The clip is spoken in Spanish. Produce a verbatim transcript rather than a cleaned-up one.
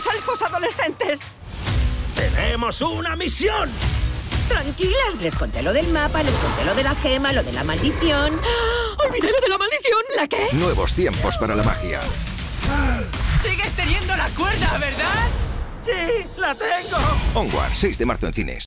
¡Los elfos adolescentes! ¡Tenemos una misión! Tranquilas, les conté lo del mapa, les conté lo de la gema, lo de la maldición. ¡Ah! ¡Olvidé lo de la maldición! ¿La qué? Nuevos tiempos para la magia. Sigues teniendo la cuerda, ¿verdad? ¡Sí, la tengo! Onward, seis de marzo en cines.